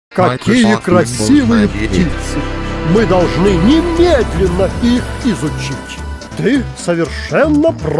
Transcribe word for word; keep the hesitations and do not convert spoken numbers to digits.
Какие красивые птицы! Мы должны немедленно их изучить. Ты совершенно прав.